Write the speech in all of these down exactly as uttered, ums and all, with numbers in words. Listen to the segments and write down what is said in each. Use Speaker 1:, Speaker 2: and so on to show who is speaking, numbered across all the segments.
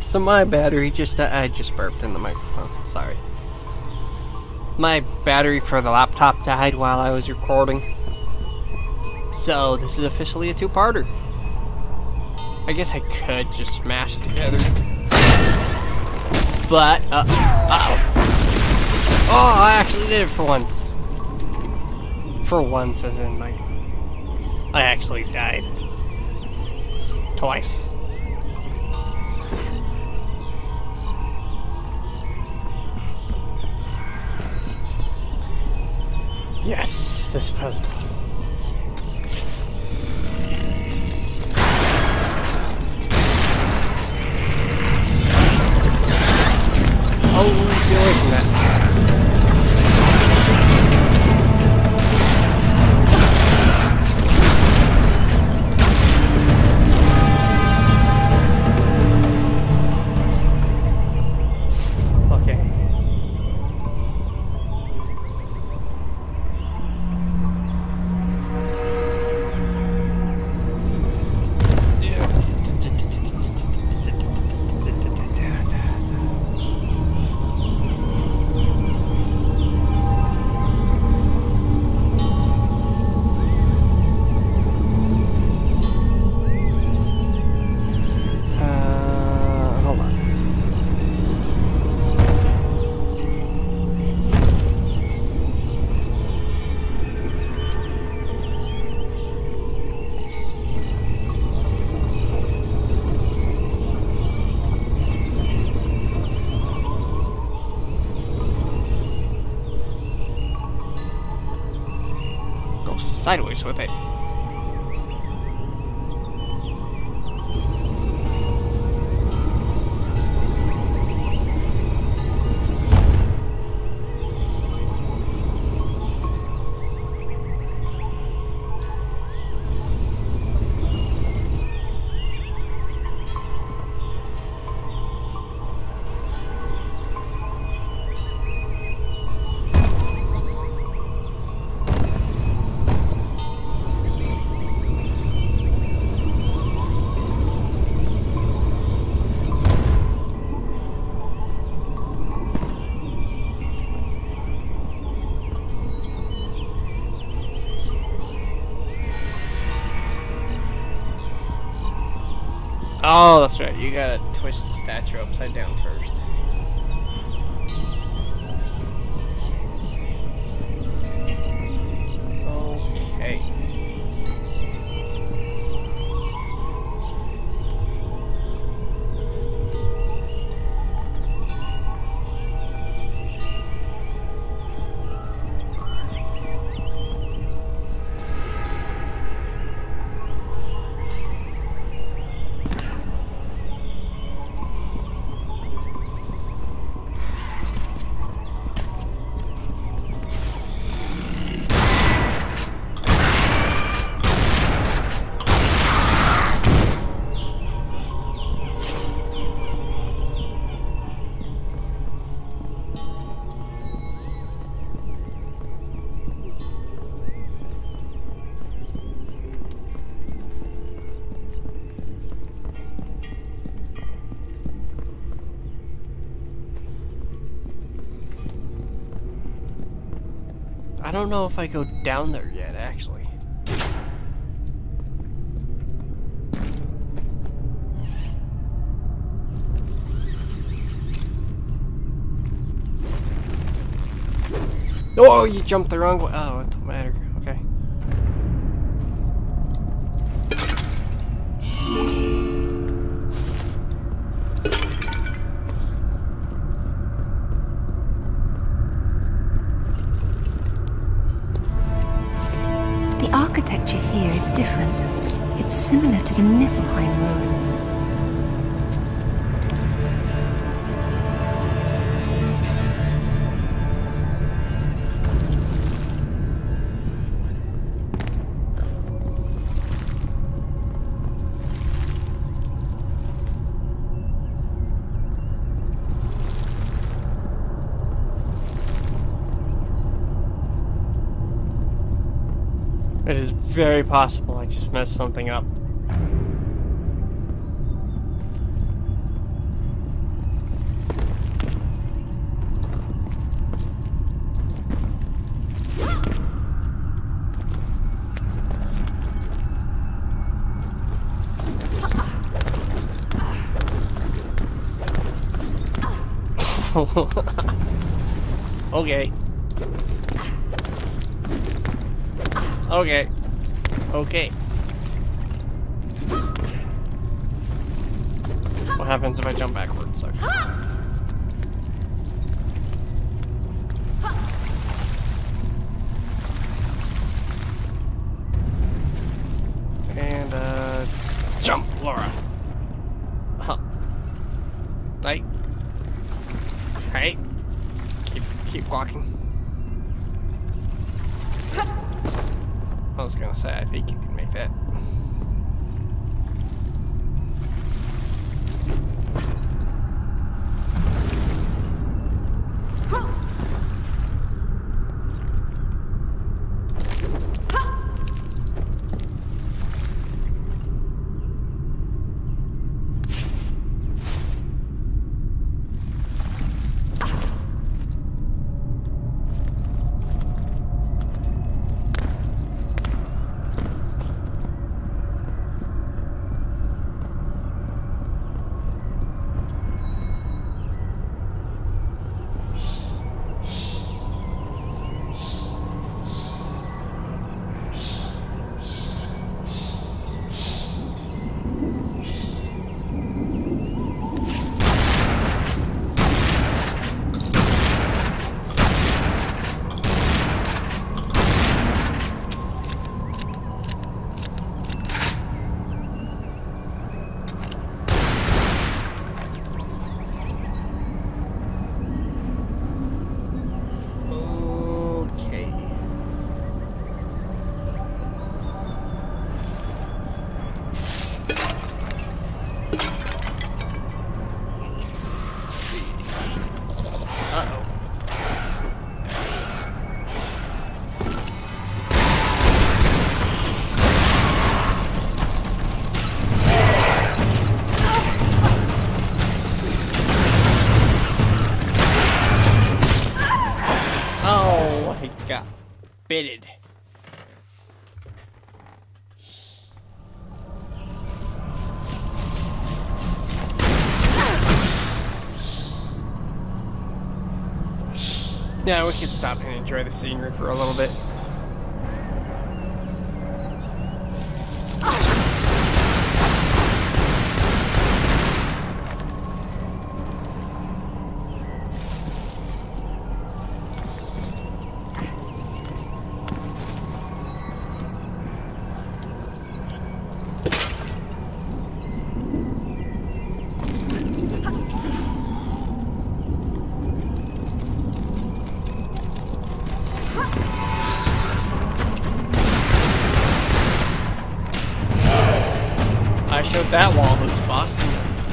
Speaker 1: So my battery just, uh, I just burped in the microphone, sorry. My battery for the laptop died while I was recording. So this is officially a two-parter. I guess I could just smash together. But, uh, uh-oh. Oh, I actually did it for once. For once, as in, like, I actually died. Twice. Yes, this puzzle. Oh, get away from that. Sideways with it. Oh, that's right. You gotta twist the statue upside down first. Okay. I don't know if I go down there yet, actually. Oh, you jumped the wrong way. Oh, it don't matter. Okay.
Speaker 2: The architecture here is different. It's similar to the Niflheim ruins.
Speaker 1: It is very possible I just messed something up. Okay. Okay. Okay. What happens if I jump backwards? Okay. And, uh... jump, Laura! Huh. Right. Right. Keep, keep walking. I was gonna say, I think you can make that. Bitted. Yeah, we could stop and enjoy the scenery for a little bit. I showed that wall who's Boston.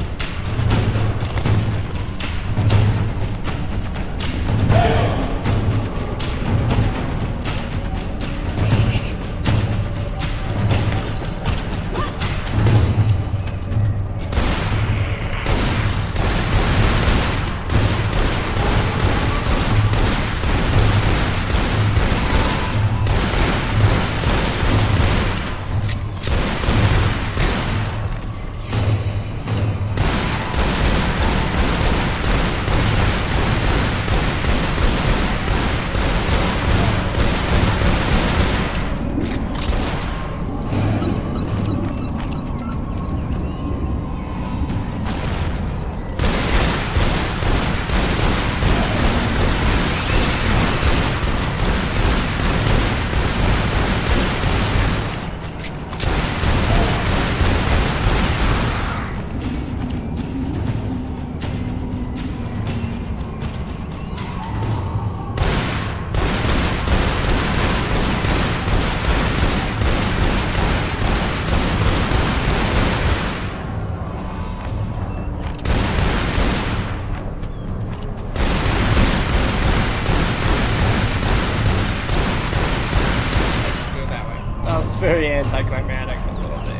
Speaker 1: Very anticlimactic a little bit.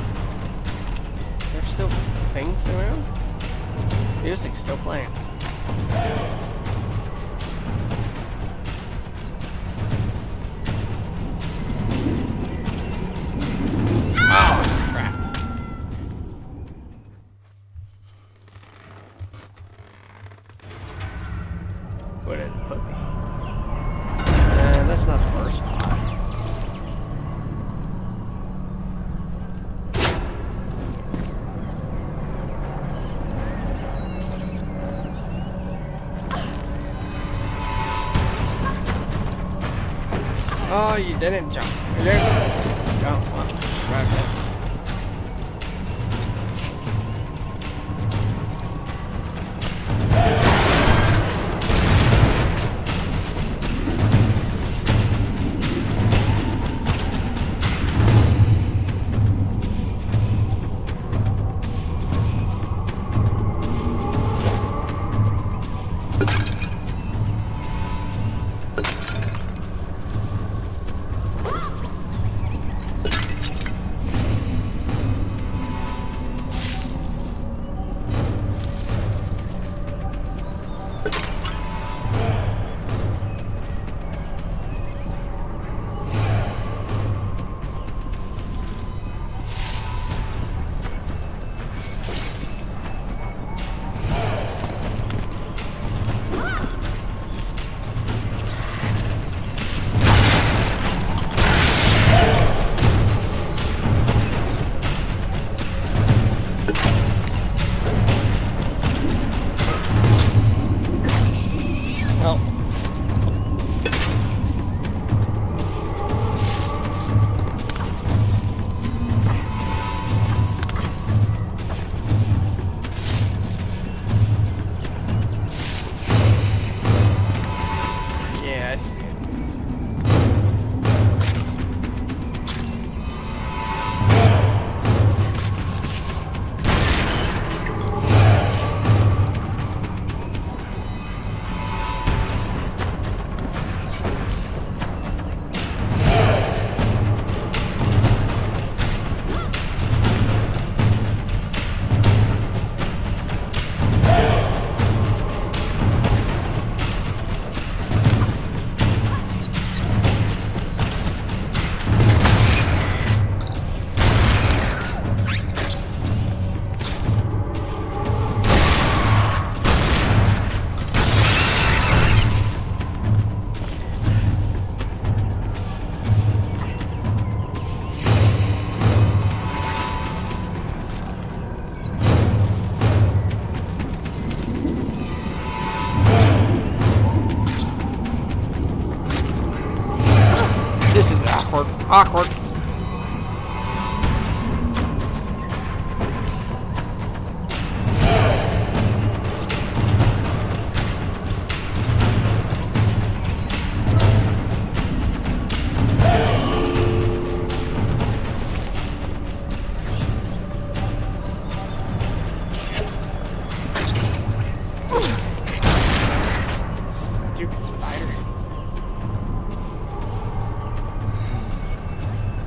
Speaker 1: There's still things around? Music's still playing. Oh, you didn't jump. You didn't jump. Oh, right there. This is awkward. Awkward. Stupid spider.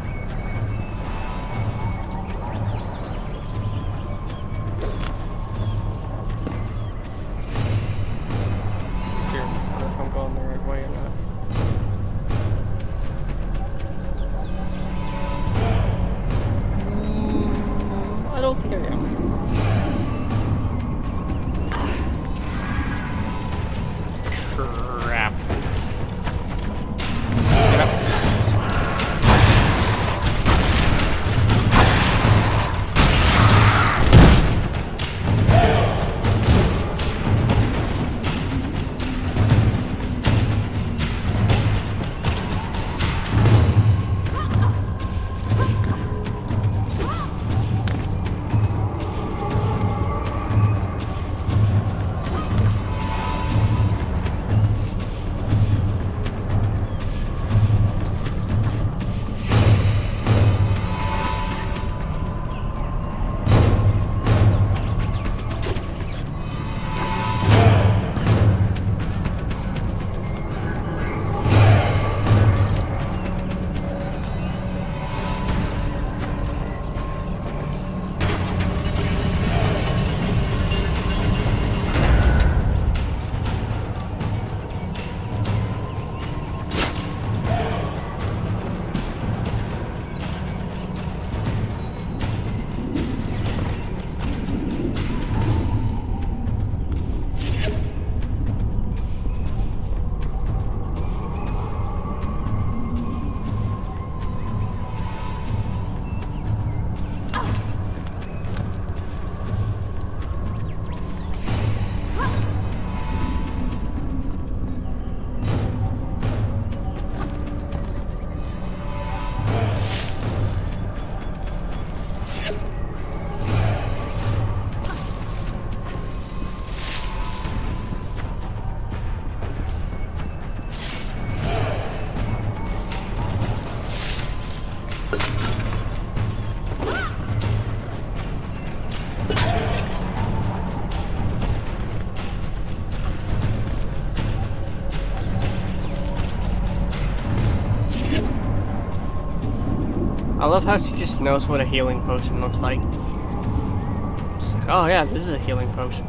Speaker 1: I love how she just knows what a healing potion looks like. Just like, oh yeah, this is a healing potion.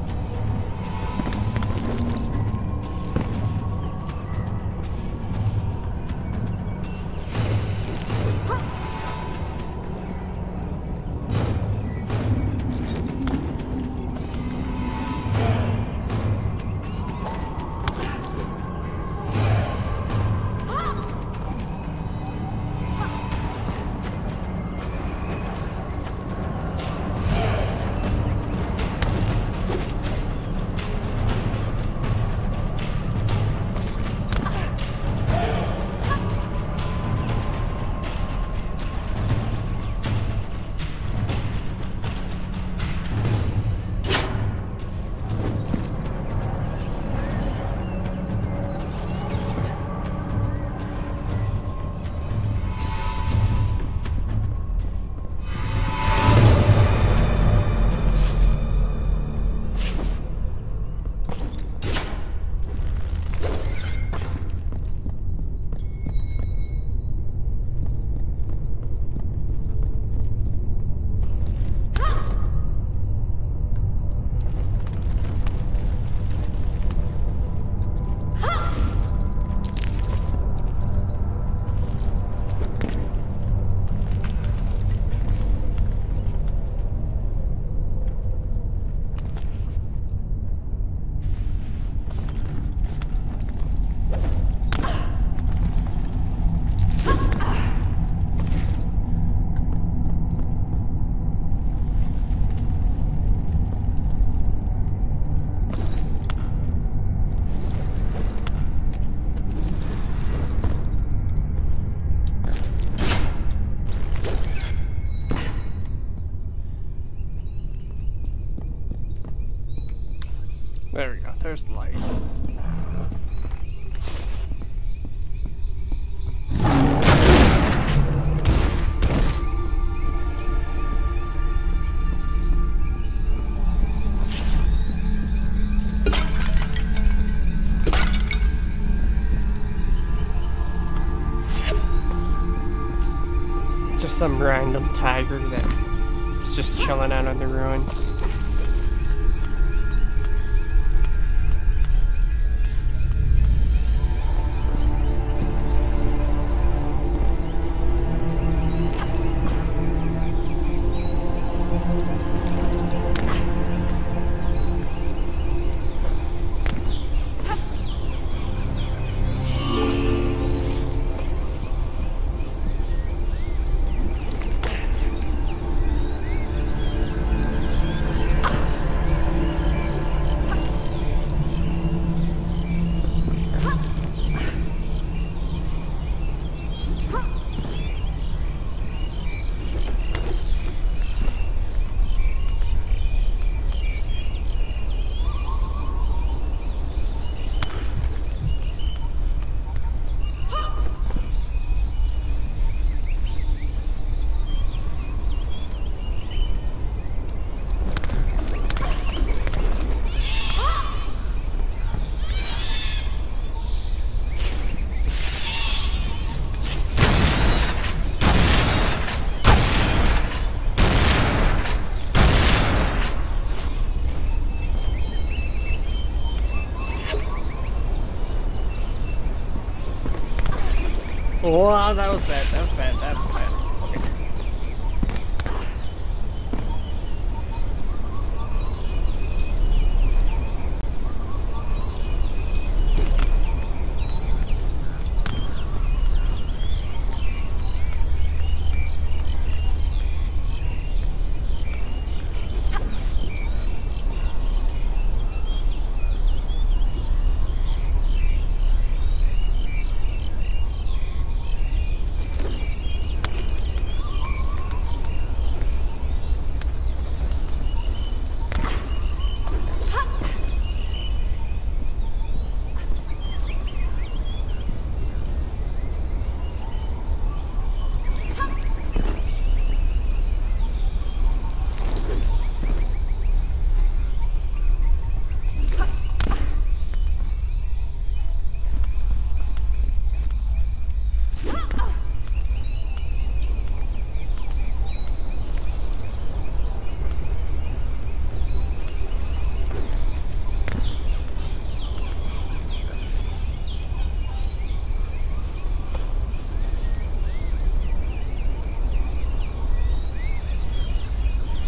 Speaker 1: There we go, there's the light. Just some random tiger that is just chilling out on the ruins. Wow, that was bad, that was bad, that was bad. Okay.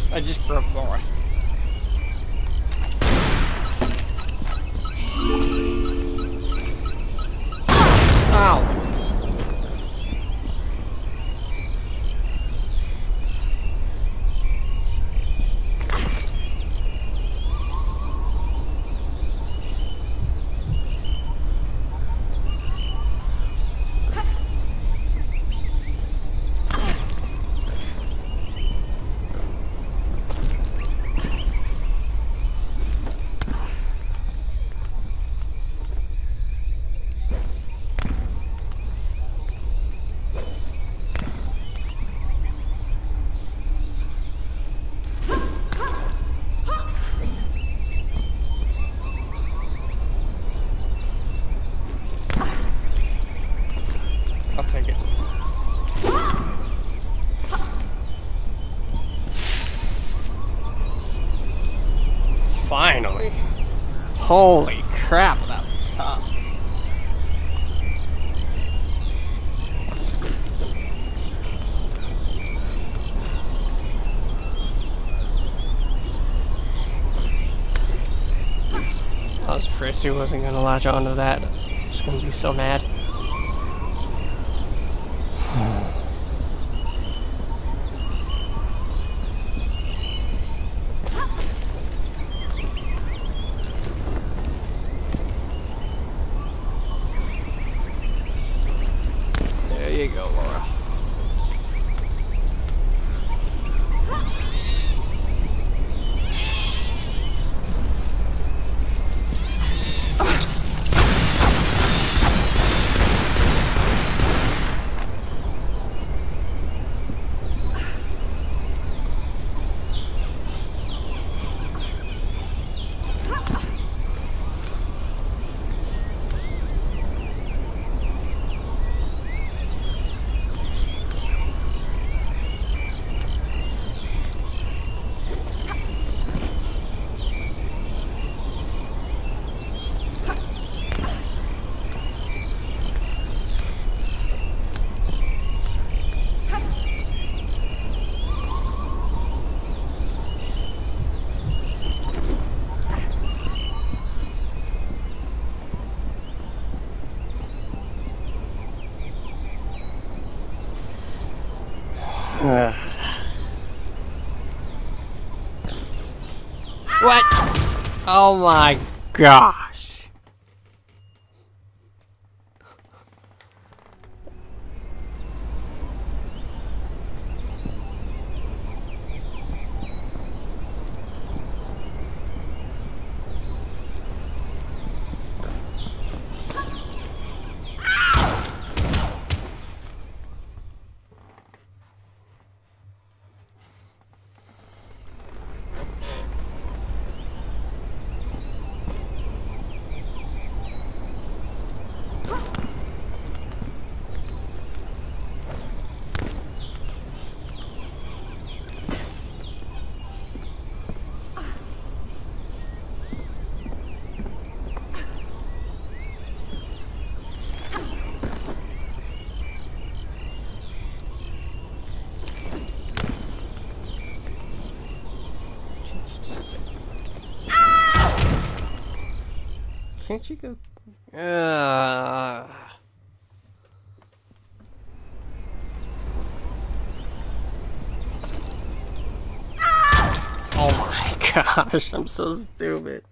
Speaker 1: I just broke Laura. Ow. I'll take it. Finally. Holy crap, that was tough. I was afraid Sue wasn't gonna latch onto that. I was gonna be so mad. There you go, Laura. What? Oh my gosh. Can't you go? Uh... Oh my gosh, I'm so stupid.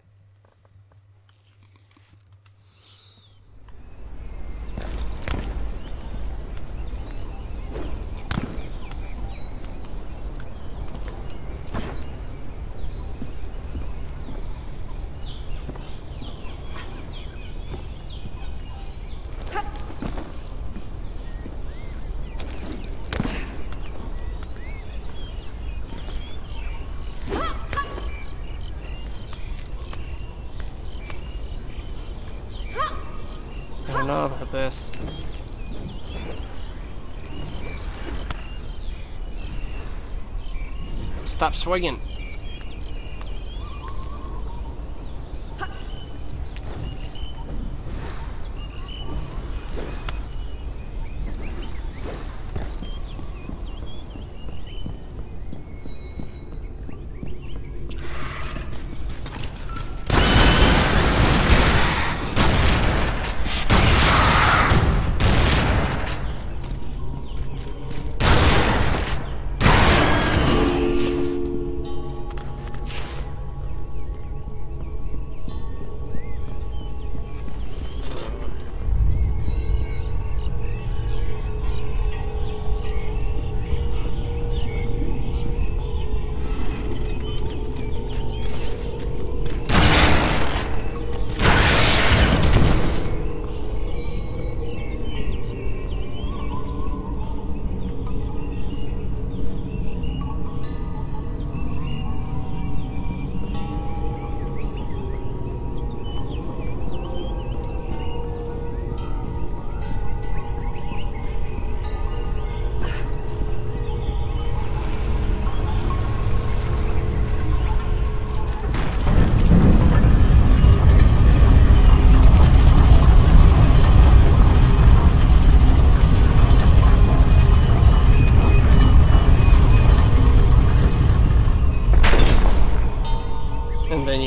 Speaker 1: I don't know about this. Stop swinging.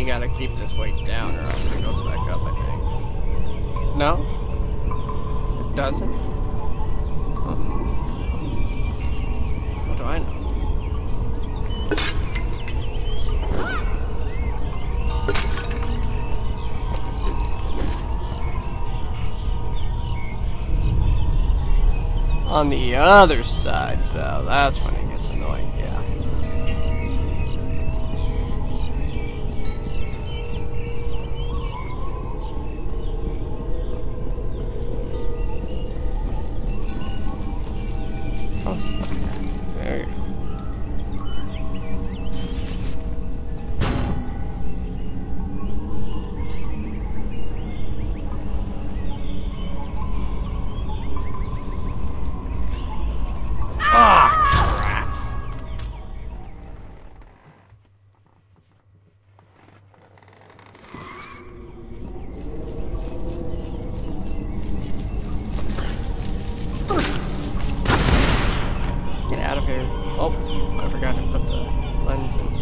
Speaker 1: you gotta keep this weight down or else it goes back up, I think. No? It doesn't? Huh. What do I know? On the other side, though, that's when it gets annoying, yeah. Oh, there you go. Oh, I forgot to put the lens in.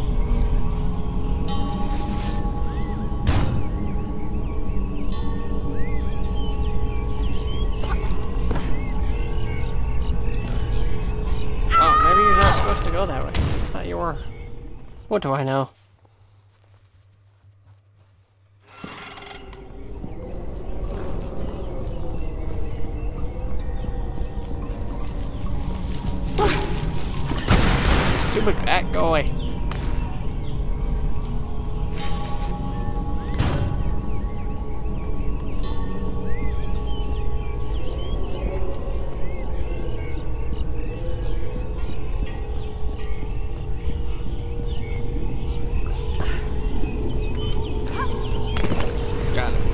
Speaker 1: Oh, maybe you're not supposed to go that way. I thought you were. What do I know? Stupid bat, go away. Got it.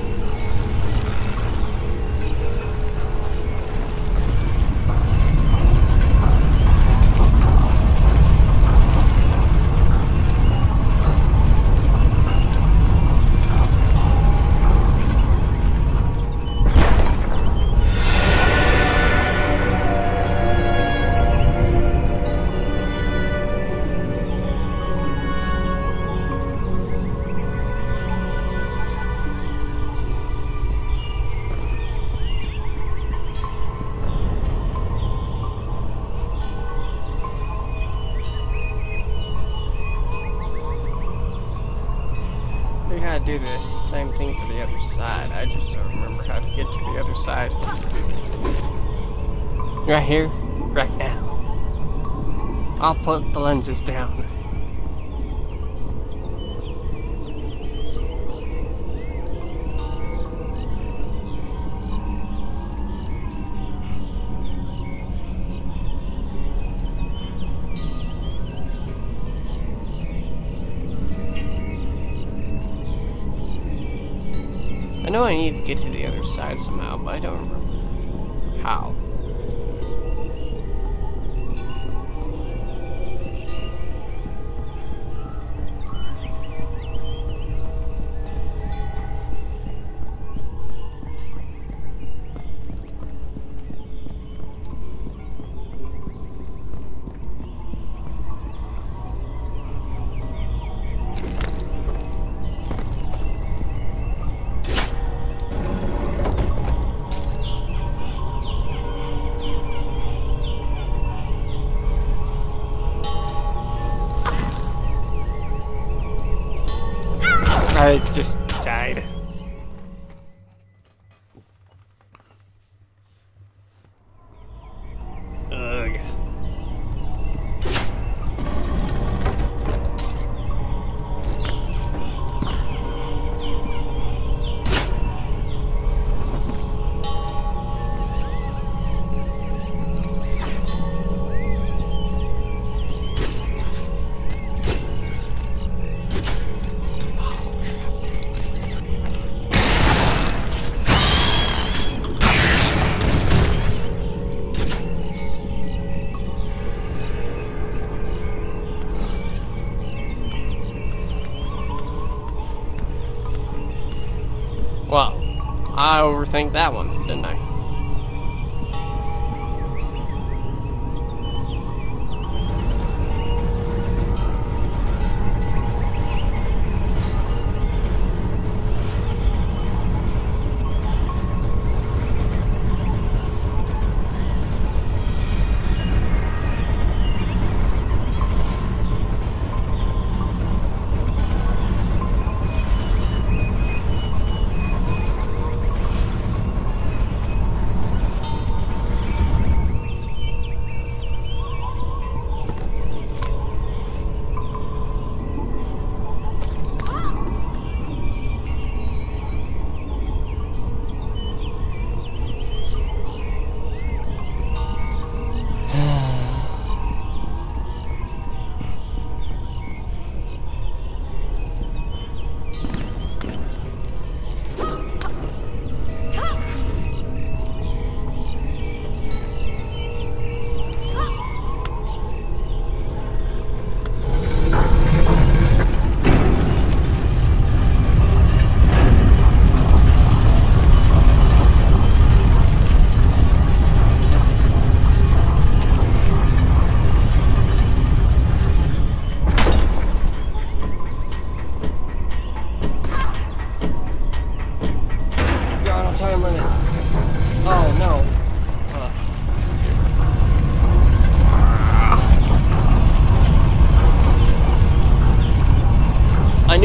Speaker 1: We gotta do the same thing for the other side. I just don't remember how to get to the other side. Right here, right now. I'll put the lenses down. I know I need to get to the other side somehow, but I don't remember how. I just died. Ugh. Well, I overthink that one, didn't I?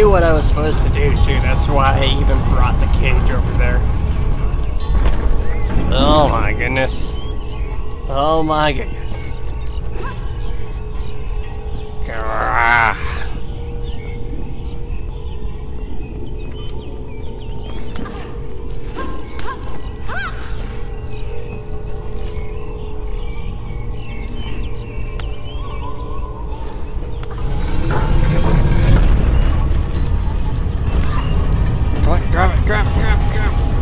Speaker 1: knew what I was supposed to do too. That's why I even brought the cage over there. Oh my goodness. Oh my goodness. Grah. Grab it, grab it, grab it, grab it.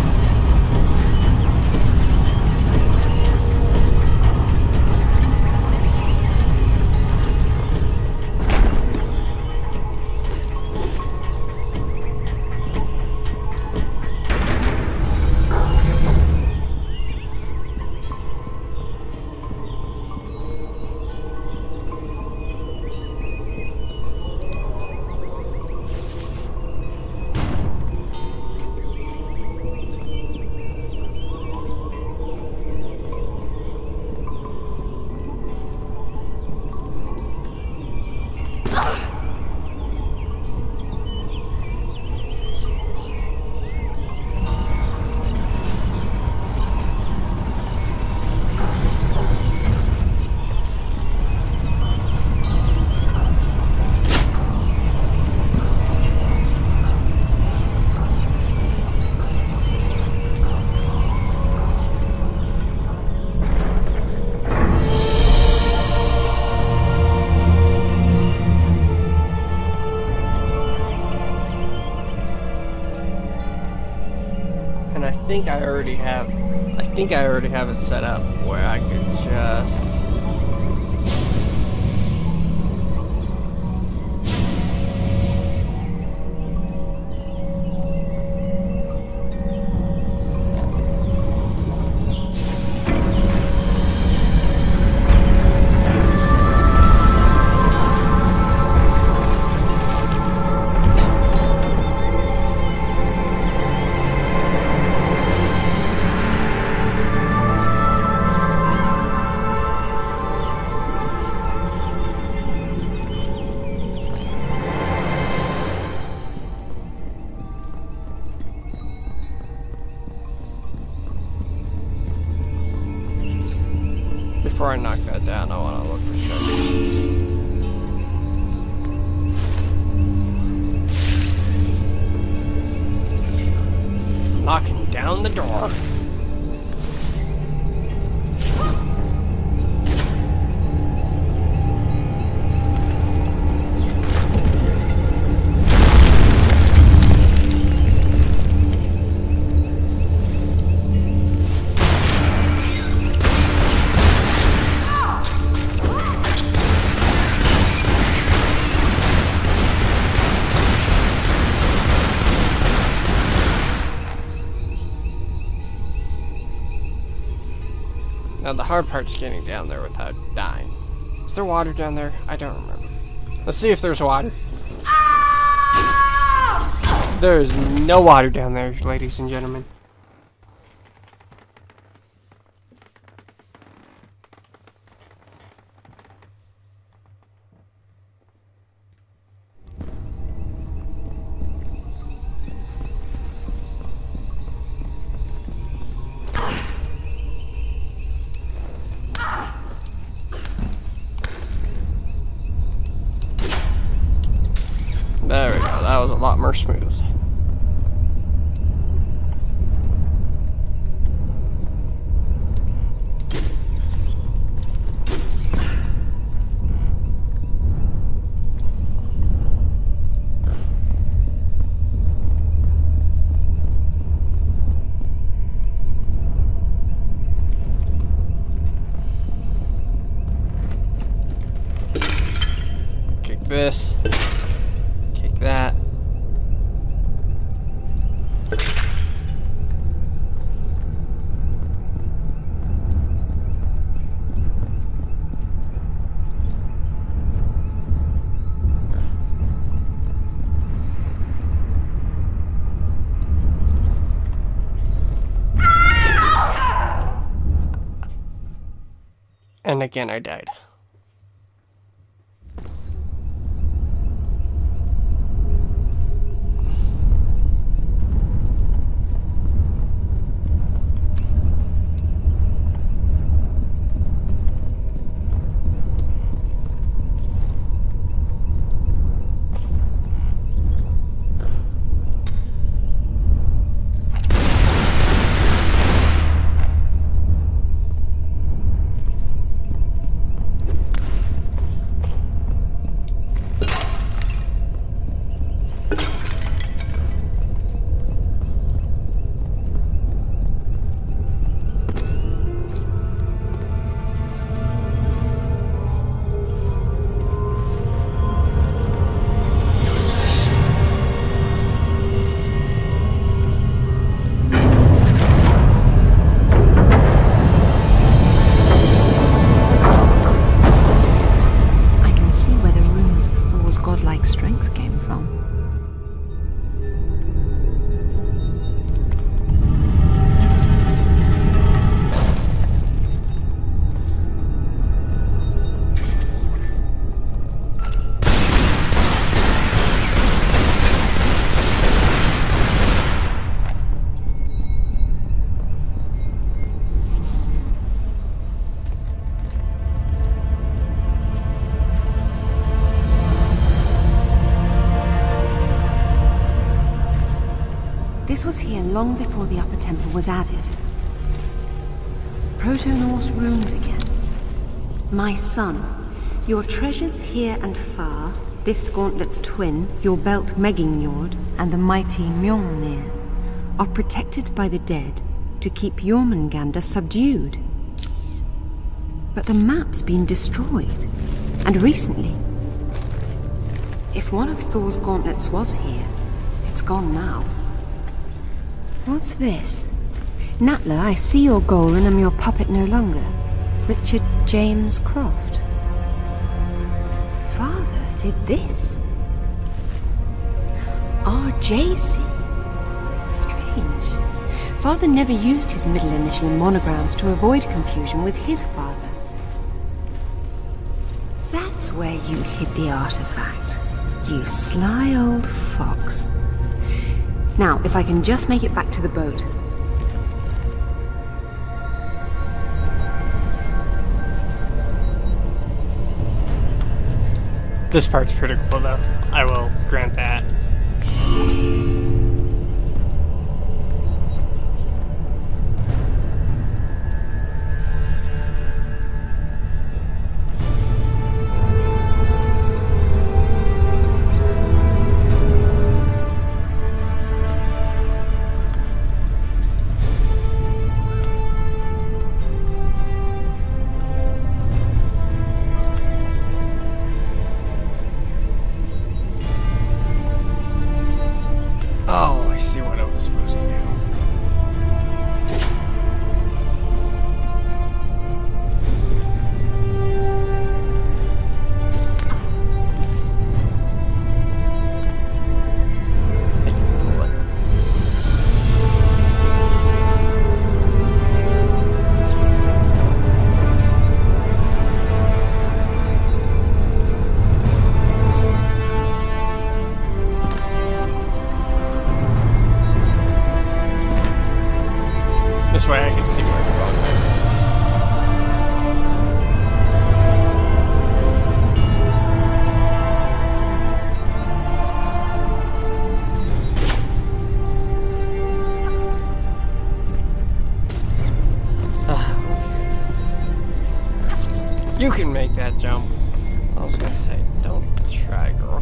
Speaker 1: I think I already have I think I already have it set up where I could just before I knock that down, I want to look for treasure. Knocking down the door. Now the hard part's getting down there without dying. Is there water down there? I don't remember. Let's see if there's water. There's no water down there, ladies and gentlemen. There we go, that was a lot more smooth. Kick this. That. And again, I died.
Speaker 2: This was here long before the upper temple was added. Proto-Norse runes again. My son, your treasures here and far, this gauntlet's twin, your belt Megingjord, and the mighty Mjolnir, are protected by the dead to keep Jormungandr subdued. But the map's been destroyed, and recently. If one of Thor's gauntlets was here, it's gone now. What's this? Natla, I see your goal and am your puppet no longer. Richard James Croft. Father did this? R J C. Strange. Father never used his middle initial in monograms to avoid confusion with his father. That's where you hid the artifact. You sly old fox. Now, if I can just make it back to the boat.
Speaker 1: This part's pretty cool, though. I will grant that. Oh, I see what I was supposed to do. This way I can see where the wrong way. You can make that jump. I was gonna say, don't try, girl.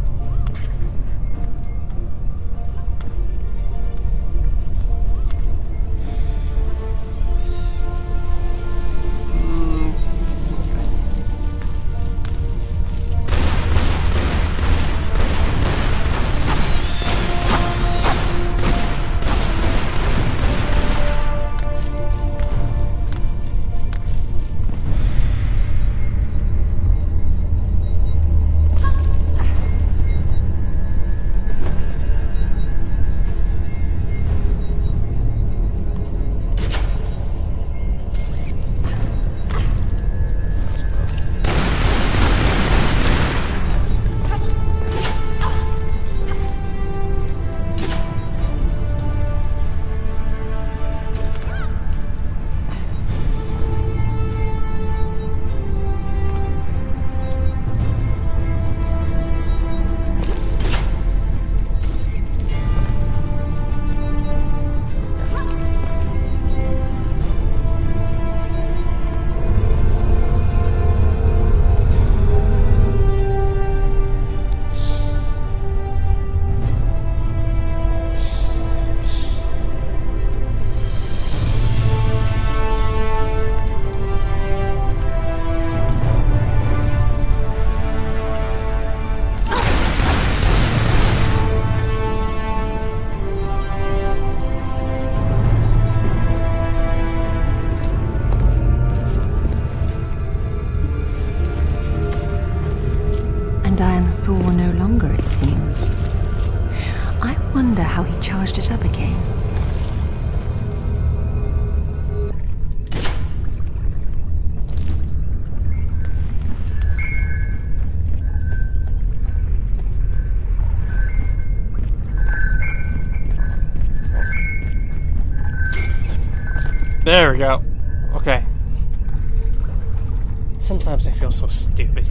Speaker 2: Thor no longer, it seems. I wonder how he charged it up again.
Speaker 1: There we go. Okay. Sometimes I feel so stupid.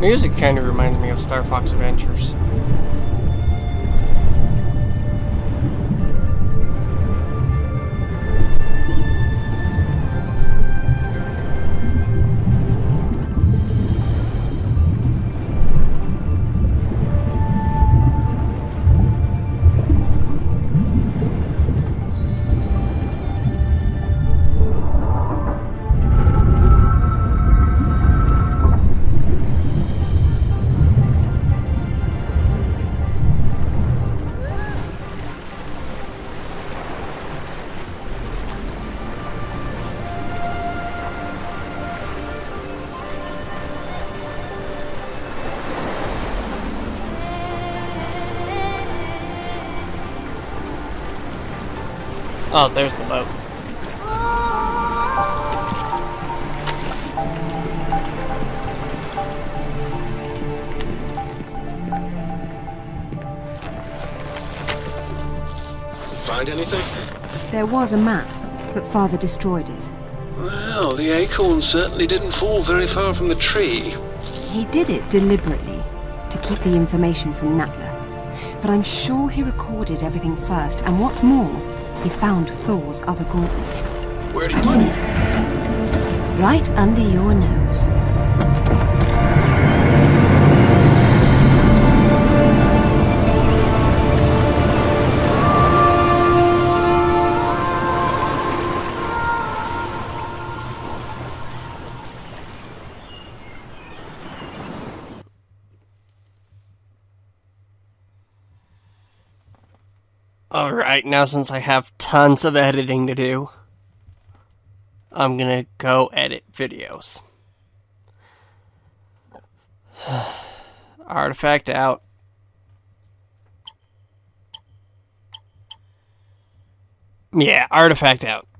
Speaker 1: Music kind of reminds me of Star Fox Adventures. Oh, there's the boat.
Speaker 3: Find anything?
Speaker 2: There was a map, but Father destroyed it.
Speaker 3: Well, the acorn certainly didn't fall very far from the tree.
Speaker 2: He did it deliberately, to keep the information from Natla. But I'm sure he recorded everything first, and what's more, he found Thor's other gauntlet.
Speaker 3: Where'd he put it?
Speaker 2: Right under your nose.
Speaker 1: Alright, now since I have tons of editing to do, I'm gonna go edit videos. Artifact out. Yeah, artifact out.